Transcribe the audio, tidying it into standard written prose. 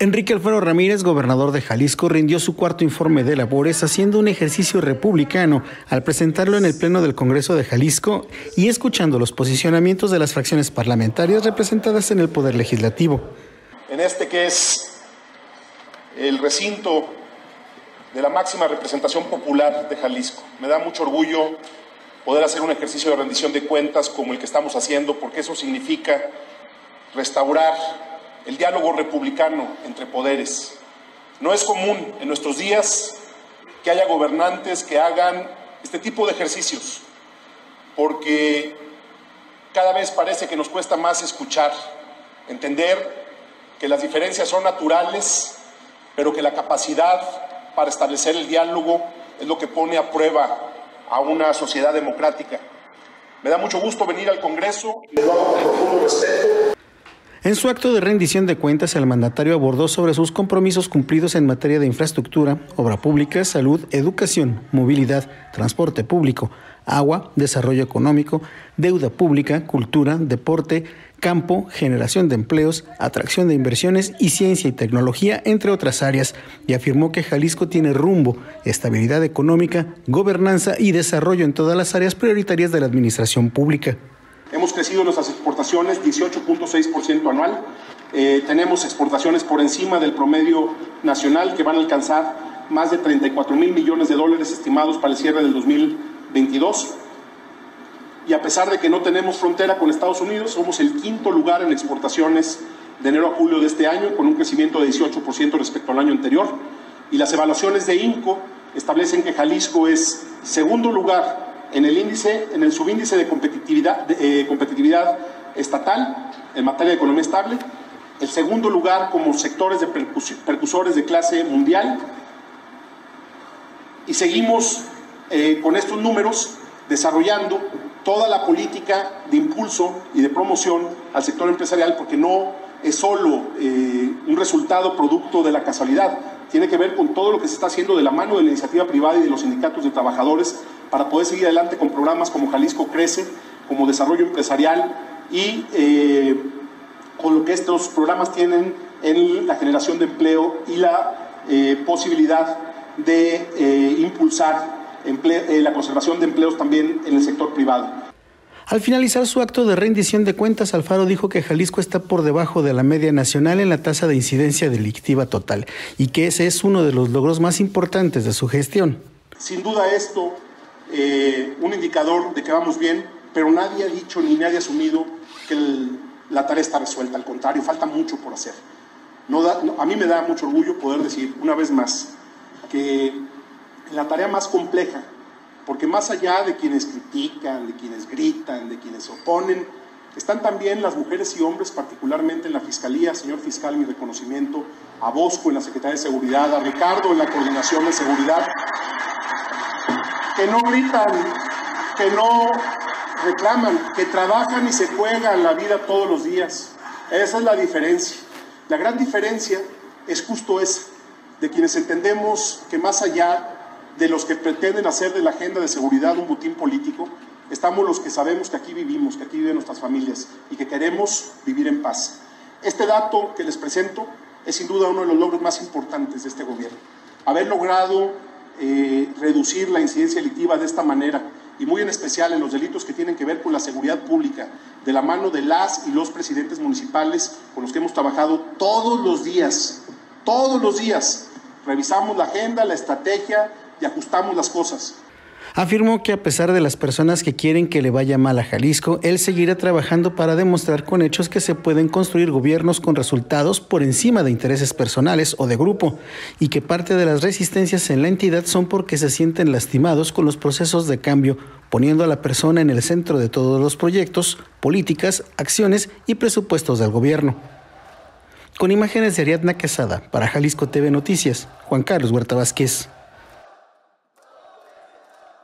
Enrique Alfaro Ramírez, gobernador de Jalisco, rindió su cuarto informe de labores haciendo un ejercicio republicano al presentarlo en el Pleno del Congreso de Jalisco y escuchando los posicionamientos de las fracciones parlamentarias representadas en el Poder Legislativo. En este que es el recinto de la máxima representación popular de Jalisco, me da mucho orgullo poder hacer un ejercicio de rendición de cuentas como el que estamos haciendo, porque eso significa restaurar el diálogo republicano entre poderes. No es común en nuestros días que haya gobernantes que hagan este tipo de ejercicios, porque cada vez parece que nos cuesta más escuchar, entender que las diferencias son naturales, pero que la capacidad para establecer el diálogo es lo que pone a prueba a una sociedad democrática. Me da mucho gusto venir al Congreso y lo hago con profundo respeto. En su acto de rendición de cuentas, el mandatario abordó sobre sus compromisos cumplidos en materia de infraestructura, obra pública, salud, educación, movilidad, transporte público, agua, desarrollo económico, deuda pública, cultura, deporte, campo, generación de empleos, atracción de inversiones y ciencia y tecnología, entre otras áreas, y afirmó que Jalisco tiene rumbo, estabilidad económica, gobernanza y desarrollo en todas las áreas prioritarias de la administración pública. Hemos crecido nuestras exportaciones 18.6% anual. Tenemos exportaciones por encima del promedio nacional que van a alcanzar más de 34,000 millones de dólares estimados para el cierre del 2022. Y a pesar de que no tenemos frontera con Estados Unidos, somos el quinto lugar en exportaciones de enero a julio de este año, con un crecimiento de 18% respecto al año anterior. Y las evaluaciones de INCO establecen que Jalisco es segundo lugar en el subíndice de competitividad estatal en materia de economía estable, el segundo lugar como sectores de precursores de clase mundial, y seguimos con estos números desarrollando toda la política de impulso y de promoción al sector empresarial, porque no es solo un resultado producto de la casualidad, tiene que ver con todo lo que se está haciendo de la mano de la iniciativa privada y de los sindicatos de trabajadores para poder seguir adelante con programas como Jalisco Crece, como desarrollo empresarial y con lo que estos programas tienen en la generación de empleo y la posibilidad de impulsar la conservación de empleos también en el sector privado. Al finalizar su acto de rendición de cuentas, Alfaro dijo que Jalisco está por debajo de la media nacional en la tasa de incidencia delictiva total y que ese es uno de los logros más importantes de su gestión. Sin duda esto, un indicador de que vamos bien, pero nadie ha dicho ni nadie ha asumido que la tarea está resuelta. Al contrario, falta mucho por hacer. A mí me da mucho orgullo poder decir una vez más que la tarea más compleja, porque más allá de quienes critican, de quienes gritan, de quienes se oponen, están también las mujeres y hombres, particularmente en la Fiscalía. Señor Fiscal, mi reconocimiento, a Bosco en la Secretaría de Seguridad, a Ricardo en la Coordinación de Seguridad, que no gritan, que no reclaman, que trabajan y se juegan la vida todos los días. Esa es la diferencia. La gran diferencia es justo esa, de quienes entendemos que más allá de los que pretenden hacer de la agenda de seguridad un botín político, estamos los que sabemos que aquí vivimos, que aquí viven nuestras familias y que queremos vivir en paz. Este dato que les presento es sin duda uno de los logros más importantes de este gobierno. Haber logrado reducir la incidencia delictiva de esta manera, y muy en especial en los delitos que tienen que ver con la seguridad pública, de la mano de las y los presidentes municipales con los que hemos trabajado todos los días, revisamos la agenda, la estrategia y ajustamos las cosas. Afirmó que a pesar de las personas que quieren que le vaya mal a Jalisco, él seguirá trabajando para demostrar con hechos que se pueden construir gobiernos con resultados por encima de intereses personales o de grupo, y que parte de las resistencias en la entidad son porque se sienten lastimados con los procesos de cambio, poniendo a la persona en el centro de todos los proyectos, políticas, acciones y presupuestos del gobierno. Con imágenes de Ariadna Quesada, para Jalisco TV Noticias, Juan Carlos Huerta Vázquez.